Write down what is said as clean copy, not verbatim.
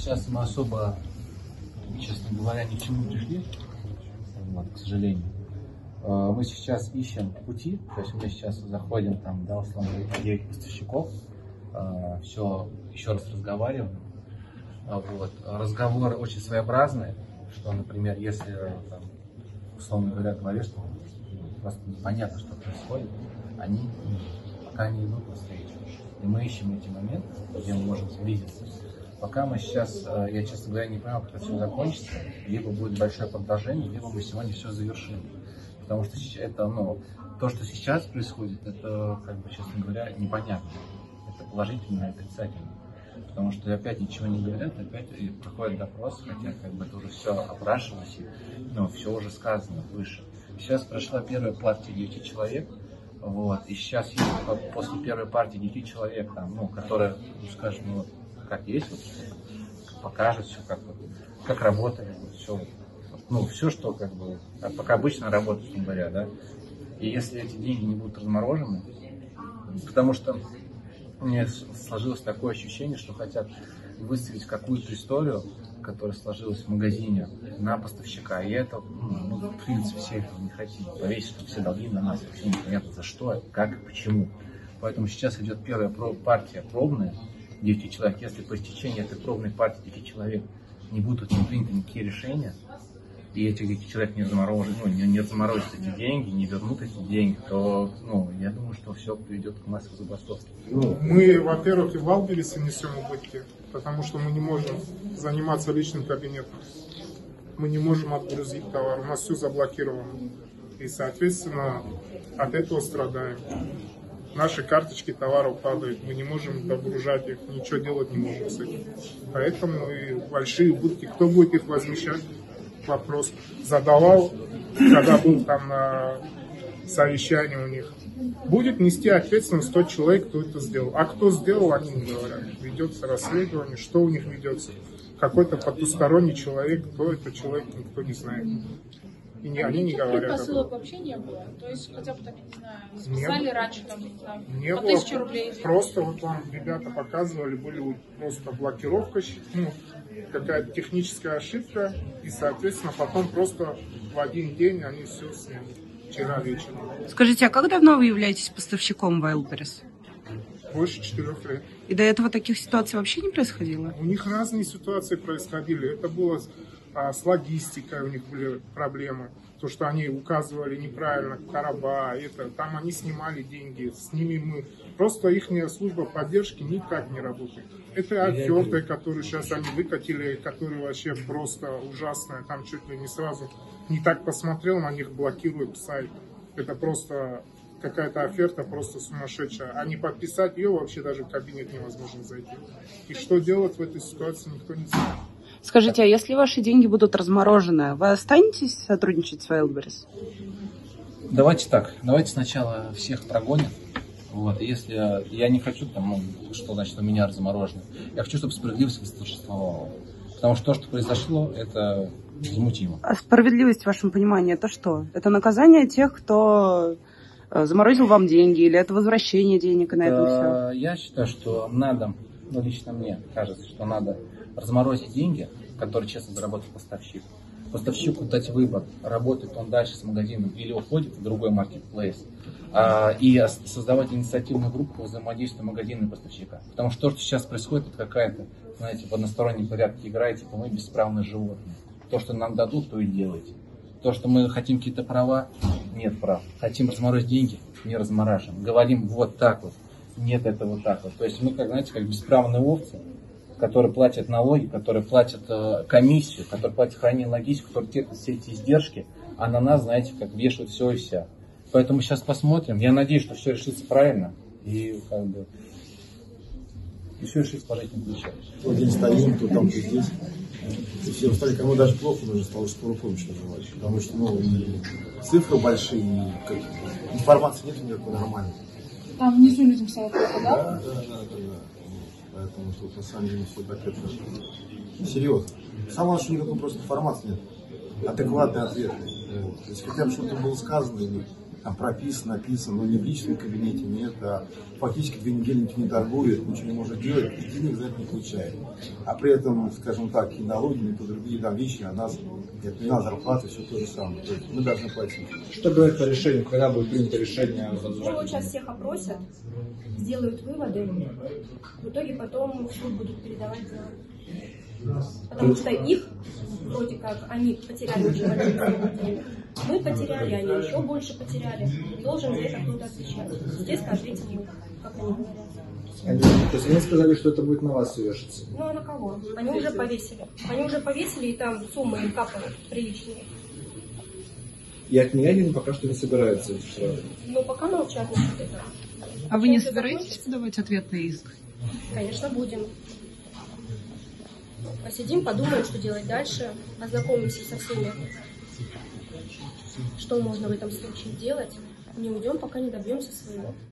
сейчас мы особо, честно говоря, ни к чему не пришли, вот, к сожалению. Мы сейчас ищем пути, то есть мы сейчас заходим там, да, условно, 9 поставщиков, все еще раз разговариваем. Вот. Разговоры очень своеобразные, что, например, если, там, условно говоря, говорят, что просто непонятно, что происходит, они пока не идут навстречу. И мы ищем эти моменты, где мы можем сблизиться. Пока мы сейчас, я, честно говоря, не понимаю, как это все закончится. Либо будет большое продолжение, либо мы сегодня все завершим. Потому что это, то, что сейчас происходит, это, как бы, честно говоря, непонятно. Это положительно и отрицательно. Потому что опять ничего не говорят, опять проходит допрос, хотя как бы это уже все опрашивалось, все уже сказано выше. Сейчас прошла первая партия 9 человек, вот, и сейчас есть после первой партии 9 человек, там, которая, скажем, как есть, вот, покажет все, как работали, все, все, что как бы, пока обычно работает, собственно говоря, да. И если эти деньги не будут разморожены, потому что мне сложилось такое ощущение, что хотят выставить какую-то историю, которая сложилась в магазине, на поставщика. И это, в принципе, все этого не хотим. Повесить, что все долги на нас. Вообще непонятно за что, как и почему. Поэтому сейчас идет первая партия пробная, 9 человек. Если по истечении этой пробной партии 9 человек не будут не приняты никакие решения, и этих 9 человек не заморозят, не заморозят эти деньги, не вернут эти деньги, то, я думаю, что все приведет к массовой забастовке. Мы, во-первых, и в Вайлдберрисе несем убытки, потому что мы не можем заниматься личным кабинетом. Мы не можем отгрузить товар, у нас все заблокировано. И, соответственно, от этого страдаем. Наши карточки товаров падают, мы не можем догружать их, ничего делать не можем с этим. Поэтому и большие убытки. Кто будет их возмещать? Вопрос задавал, когда был там на совещании у них. Будет нести ответственность тот человек, кто это сделал. А кто сделал, они не говорят. Ведется расследование, что у них ведется. Какой-то потусторонний человек, кто это человек, никто не знает. И они не говорят. Посылок вообще не было? То есть хотя бы там, я не знаю, списали раньше там, не по было. 1000 рублей. Просто вот вам ребята показывали, были просто блокировка, какая-то техническая ошибка, и, соответственно, потом просто в один день они все сняли. Вчера вечером. Скажите, а как давно вы являетесь поставщиком Wildberries? Больше 4 лет. И до этого таких ситуаций вообще не происходило? У них разные ситуации происходили. Это было с логистикой, у них были проблемы. То, что они указывали неправильно короба, там они снимали деньги, с ними мы... Просто их служба поддержки никак не работает. Это отверты, которые сейчас они выкатили, которые вообще просто ужасные. Там чуть ли не сразу не так посмотрел, на них блокируют сайт. Это просто какая-то оферта, просто сумасшедшая. А не подписать ее вообще даже в кабинет невозможно зайти. И что делать в этой ситуации, никто не знает. Скажите, а если ваши деньги будут разморожены, вы останетесь сотрудничать с Wildberries? Давайте так, давайте сначала всех прогоним. Вот, если я не хочу, что значит у меня разморожено. Я хочу, чтобы справедливость восторжествовала. Потому что то, что произошло, это возмутимо. А справедливость, в вашем понимании, это что? Это наказание тех, кто заморозил вам деньги, или это возвращение денег, и на этом все? Я считаю, что надо, лично мне кажется, что надо разморозить деньги, которые честно заработал поставщик. Поставщику дать выбор, работает он дальше с магазином или уходит в другой маркетплейс, и создавать инициативную группу по взаимодействию магазина и поставщика. Потому что то, что сейчас происходит, это какая-то, знаете, в одностороннем порядке игра, типа мы бесправные животные. То, что нам дадут, то и делайте. То, что мы хотим какие-то права, нет прав. Хотим разморозить деньги, не размораживаем. Говорим вот так вот, нет, это вот так вот. То есть мы, как, знаете, как бесправные овцы, которые платят налоги, которые платят комиссию, которые платят хранение логистику, которые терпят все эти издержки, а на нас, знаете, как вешают все и вся. Поэтому сейчас посмотрим. Я надеюсь, что все решится правильно и как бы и все решится положительным ключом. То день стоим, то там, то здесь. И все стали, кому даже плохо, даже стало помощь называть. Потому что, и цифры большие, и информации нет никакой нормальной. Там внизу людям стало плохо, да? Да. Поэтому тут на самом деле все так это серьезно. Самое главное, что никакой просто информации нет. Адекватный ответ. То есть хотя бы что-то было сказано, или там прописано, написано, но не в личном кабинете, нет, а фактически 2 недели никто не торгует, ничего не может делать, и денег за это не получает. А при этом, скажем так, и налоги, и другие там вещи, а нас, отменена зарплата, все то же самое. То есть мы должны платить. Что говорит по решению, когда будет принято решение о Ну, вот возврате? сейчас всех опросят, сделают выводы, в итоге потом в суд будут передавать дело. Потому что их, вроде как, они потеряли очень большое время. Мы потеряли, они еще больше потеряли. Должен за это кто-то отвечать. Естественно, ответим мы, как они говорят. То есть они сказали, что это будет на вас все вешаться? Ну а на кого? Они уже повесили. Они уже повесили, и там суммы им капают приличные. И отменять они пока что не собираются эти штрафы. Но пока молчат насчет этого. А вы не Сейчас собираетесь закончится? подавать ответный иск? Конечно, будем. Посидим, подумаем, что делать дальше, ознакомимся со всеми, что можно в этом случае делать. Не уйдем, пока не добьемся своего.